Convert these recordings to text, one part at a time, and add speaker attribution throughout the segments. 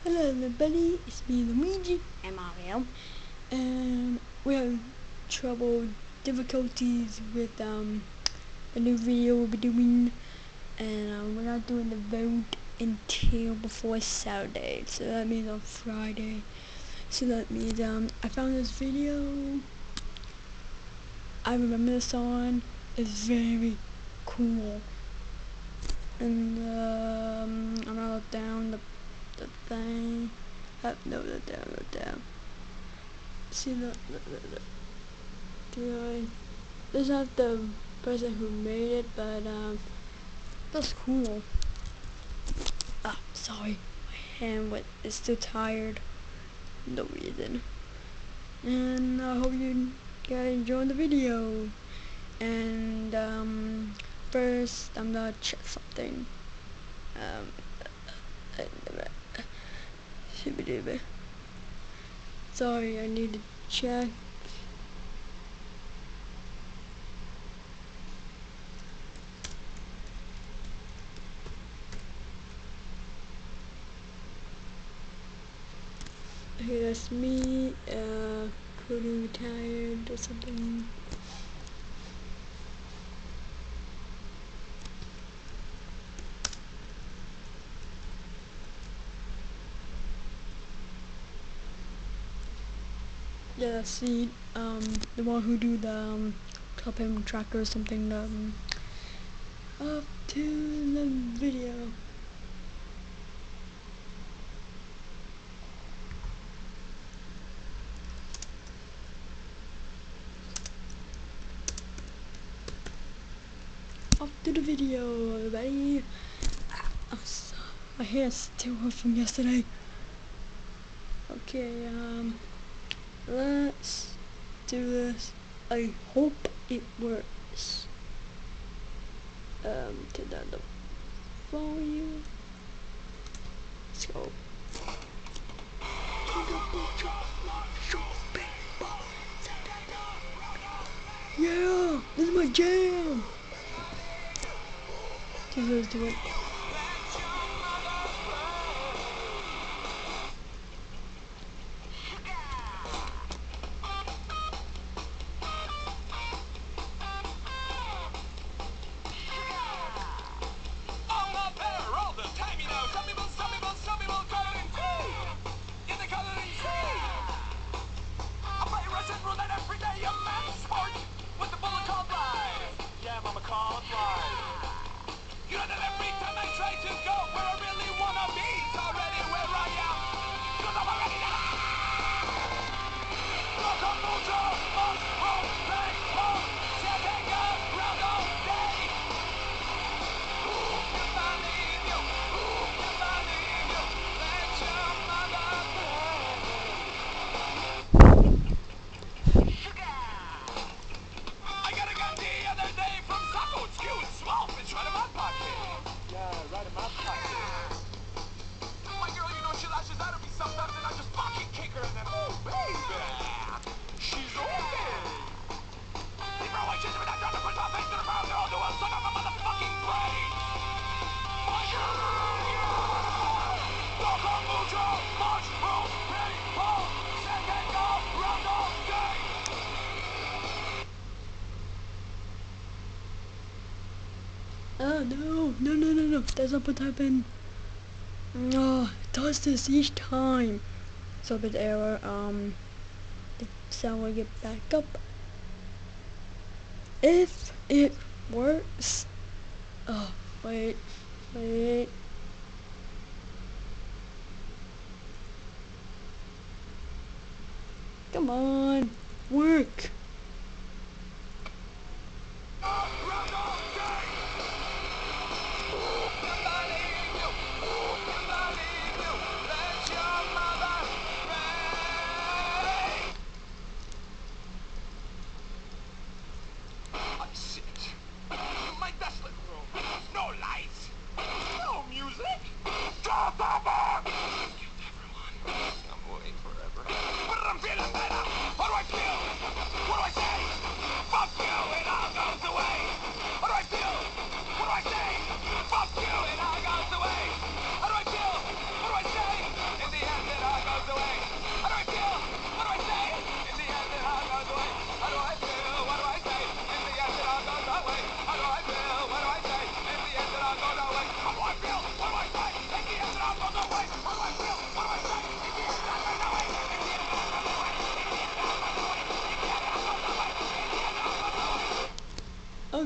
Speaker 1: Hello everybody, it's me Luigi and Mario, and we have difficulties with the new video we'll be doing, and we're not doing the vote until before Saturday, so that means on Friday. So that means I found this video. I remember the song. It's very cool, and I'm gonna look down the thing. No, look down. See, look. This is not the person who made it, but that's cool. Ah, sorry, my hand is still tired. No reason. And I hope you guys enjoy the video. And first I'm gonna check something. Sorry, I need to check. Okay, that's me, Cody retired or something. Yeah, that's the one who do the top him tracker or something, up to the video. Up to the video, everybody. My hair is still hurt from yesterday. Okay, let's do this. I hope it works. Turn down the volume. Let's go. Yeah, this is my jam. Let's do it. Oh no, that's not what happened. No, it does this each time. Submit error, the sound will get back up. If it works. Oh, wait. Come on, work.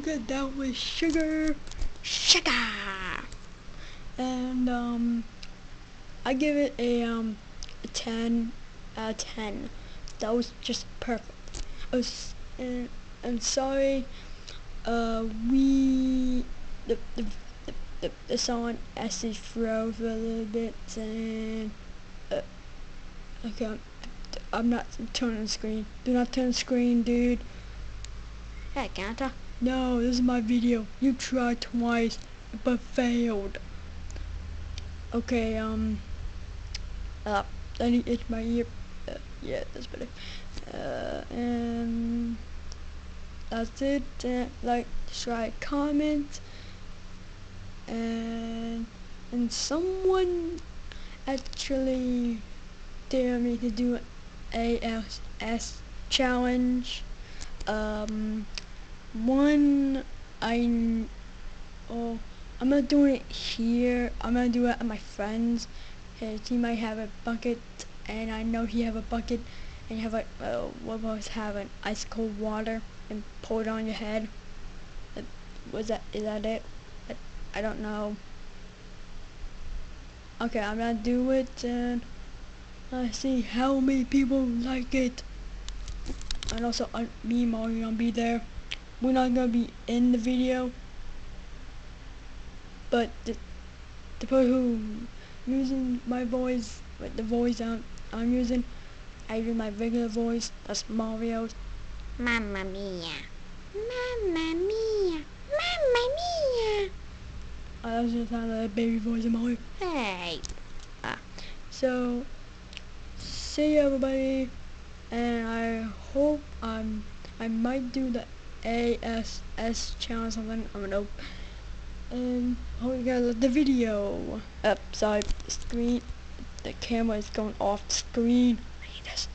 Speaker 1: get that with sugar. And I give it a 10 out of 10. That was just perfect. And I'm sorry. The song actually froze for a little bit, and okay, I'm not turning the screen. Do not turn the screen, dude.
Speaker 2: Hey, can't I?
Speaker 1: No, this is my video. You tried twice, but failed. Okay, I need to itch my ear. Yeah, that's better. And that's it. Like, subscribe, comment, and someone actually dare me to do a ASS challenge. One oh, I'm not doing it here. I'm gonna do it at my friend's. He might have a bucket, and I know he have a bucket, and you have like what was having ice cold water and pour it on your head. Is that it? I don't know. Okay, I'm gonna do it, and I see how many people like it. And also, me and Mario gonna be there. We're not gonna be in the video, but the person who using my voice, with the voice I'm using, I use my regular voice. That's Mario's.
Speaker 2: Mamma mia. Mamma mia. Mamma mia.
Speaker 1: I was just sound like a baby voice of Mario.
Speaker 2: Hey.
Speaker 1: So, see you everybody, and I hope I might do the ASS channel or something. I don't know. And hope you guys like the video. Sorry, the screen, the camera is going off the screen. I hate this.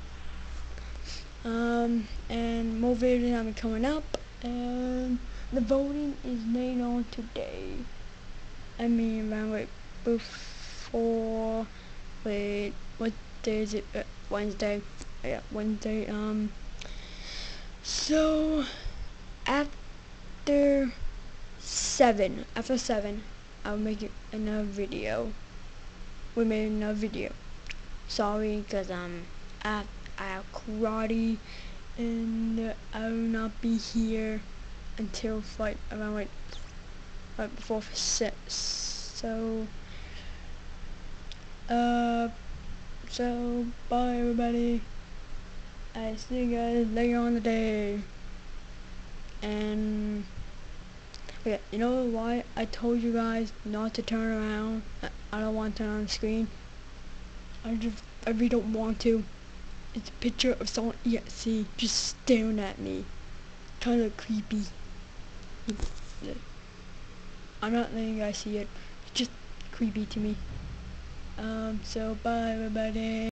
Speaker 1: And more videos are coming up, and the voting is made on today. I mean, around like before. Wait, what day is it? Wednesday. Yeah, Wednesday. So after 7, I'll make it another video. We made another video. Sorry, cause I have karate, and I will not be here until like around like right before 6. So bye everybody. I see you guys later on the day. And okay, you know why I told you guys not to turn around? I don't want to turn on the screen. I really don't want to. It's a picture of someone EXC just staring at me. Kind of creepy. I'm not letting you guys see it. It's just creepy to me. So bye everybody.